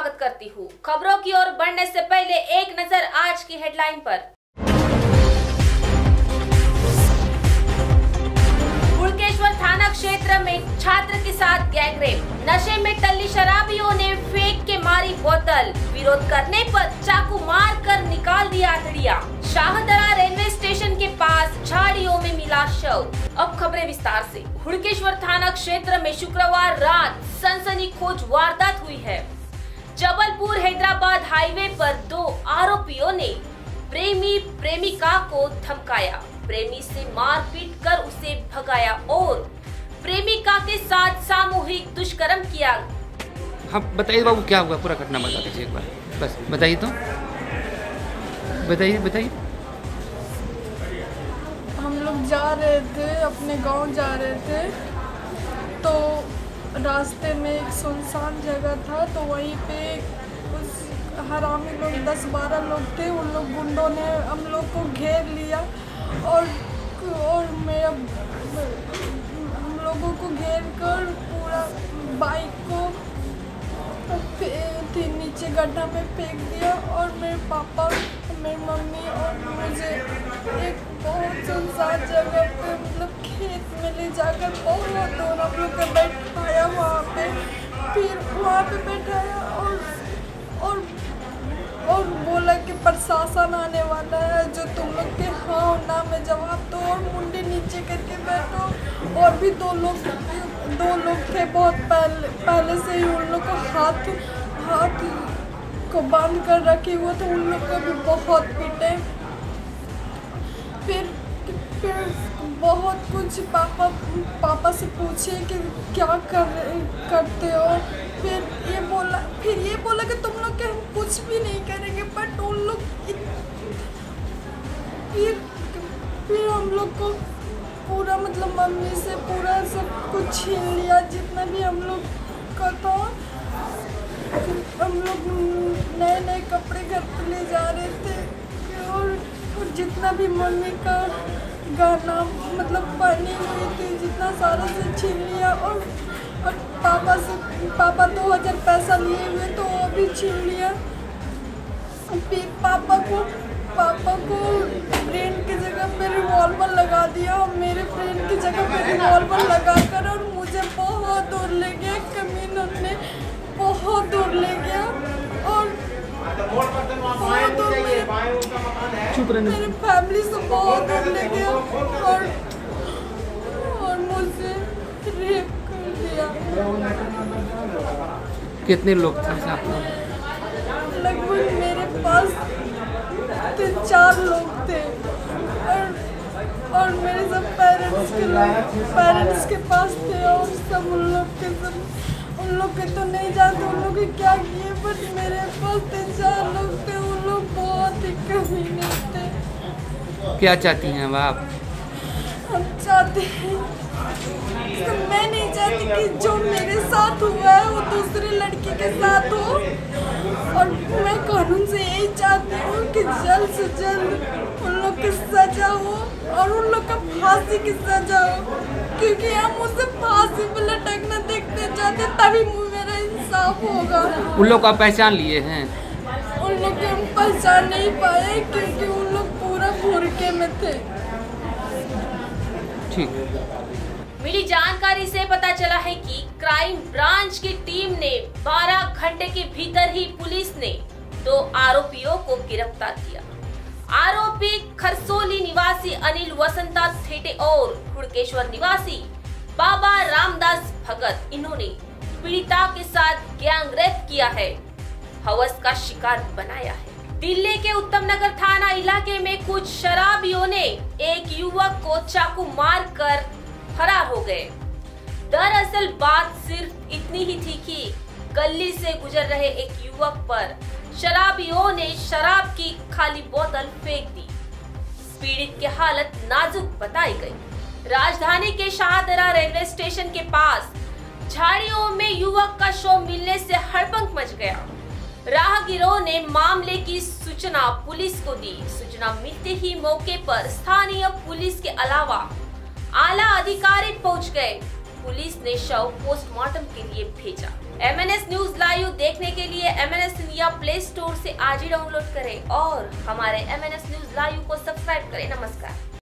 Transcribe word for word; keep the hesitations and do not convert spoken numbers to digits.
स्वागत करती हूँ। खबरों की ओर बढ़ने से पहले एक नजर आज की हेडलाइन पर। हुड़केश्वर थाना क्षेत्र में छात्र के साथ गैंगरेप। नशे में टल्ली शराबियों ने फेंक के मारी बोतल। विरोध करने पर चाकू मार कर निकाल दिया हथड़िया। शाहदरा रेलवे स्टेशन के पास झाड़ियों में मिला शव। अब खबरें विस्तार से। हुड़केश्वर थाना क्षेत्र में शुक्रवार रात सनसनीखेज वारदात हुई है। जबलपुर हैदराबाद हाईवे पर दो आरोपियों ने प्रेमी प्रेमिका को धमकाया, प्रेमी से मारपीट कर उसे भगाया और प्रेमिका के साथ सामूहिक दुष्कर्म किया। हाँ बताइए बाबू, क्या हुआ, पूरा घटना बता दीजिए एक बार, बस बताइए तो बताइए बताइए। हम लोग जा रहे थे, अपने गांव जा रहे थे, तो रास्ते में एक सुनसान जगह था, तो वहीं पे उस हरामी लोग दस बारह लोग थे। उन लोग गुंडों ने हम लोग को घेर लिया और और मेरा हम लोगों को घेर कर पूरा बाइक को नीचे गड्ढा में फेंक दिया और मेरे पापा, मेरी मम्मी और मुझे एक बहुत सुनसान जगह पे, मतलब खेत में ले जाकर बहुत दूर हम लोग को बैठाया वहाँ पे। फिर वहाँ पे बैठाया और और और बोला कि प्रशासन आने वाला है, जो तुम लोग के हाँ ना में जवाब दो और मुंडे नीचे करके बैठो। और भी दो लोग दो लोग थे, बहुत पहले पहले से ही उन लोग को हाथ हाथ को बांध कर रखे हुए थे, उन लोग को भी बहुत पीटे। फिर फिर बहुत कुछ पापा पापा से पूछे कि क्या कर करते हो। फिर ये बोला फिर ये बोला कि तुम लोग के हम कुछ भी नहीं करेंगे, बट उन लोग फिर फिर हम लोग को पूरा, मतलब मम्मी से पूरा सब कुछ छीन लिया, जितना भी हम लोग का था। हम लोग नए नए कपड़े घर पे ले जा रहे थे और, और जितना भी मम्मी का गहना, मतलब पहनी हुई थी, जितना सारा से छीन लिया। और और पापा से पापा दो हज़ार पैसा लिए हुए तो वो भी छीन लिया। फिर पापा को पापा को फ्रेंड की जगह पे रिवॉल्वर लगा दिया और मेरे फ्रेंड की जगह पे रिवॉल्वर लगा कर और मुझे बहुत दूर ले गया। कमीनों ने बहुत दूर ले गया और बहुत दूर मेरे, मेरे फैमिली से बहुत दूर ले गया और और मुझे रेप कर दिया। कितने लोग थे आप लोग? लगभग मेरे पास तीन चार लोग थे और और मेरे सब पेरेंट्स के लोग पेरेंट्स के पास थे और सब उन लोग के सब उन लोग के तो नहीं जानते उन लोग क्या किए, बट मेरे पास तीन चार लोग थे। उन लोग बहुत ही कमीने थे। क्या चाहती हैं अब आप? हम चाहते हैं, तो मैं नहीं चाहती कि जो मेरे साथ हुआ है वो दूसरी लड़की के साथ हो, और मैं कानून से यही चाहती हूँ कि जल्द से जल्द उन लोग की सजा हो और उन लोग का फांसी की सजा हो, क्योंकि हम उसे फांसी पे लटकना देखते चाहते, तभी मेरा इंसाफ होगा। उन लोग का पहचान लिए हैं? उन लोग को हम पहचान नहीं पाए क्योंकि उन लोग पूरा बुरके में थे। ठीक। मिली जानकारी से पता चला है कि क्राइम ब्रांच की टीम ने बारह घंटे के भीतर ही पुलिस ने दो आरोपियों को गिरफ्तार किया। आरोपी खरसोली निवासी अनिल वसंता थेटे और हुड़केश्वर निवासी बाबा रामदास भगत, इन्होंने पीड़िता के साथ गैंगरेप किया है, हवस का शिकार बनाया है। दिल्ली के उत्तम नगर थाना इलाके में कुछ शराबियों ने एक युवक को चाकू मारकर फरार हो गए। दरअसल बात सिर्फ इतनी ही थी कि गली से गुजर रहे एक युवक पर शराबियों ने शराब की खाली बोतल फेंक दी। पीड़ित की हालत नाजुक बताई गई। राजधानी के शाहदरा रेलवे स्टेशन के पास झाड़ियों में युवक का शव मिलने से हड़कंप मच गया। राहगीरों ने मामले की सूचना पुलिस को दी। सूचना मिलते ही मौके पर स्थानीय पुलिस के अलावा आला अधिकारी पहुंच गए। पुलिस ने शव पोस्टमार्टम के लिए भेजा। M N S news live देखने के लिए M N S India Play Store से आज ही डाउनलोड करें और हमारे M N S news live को सब्सक्राइब करें। नमस्कार।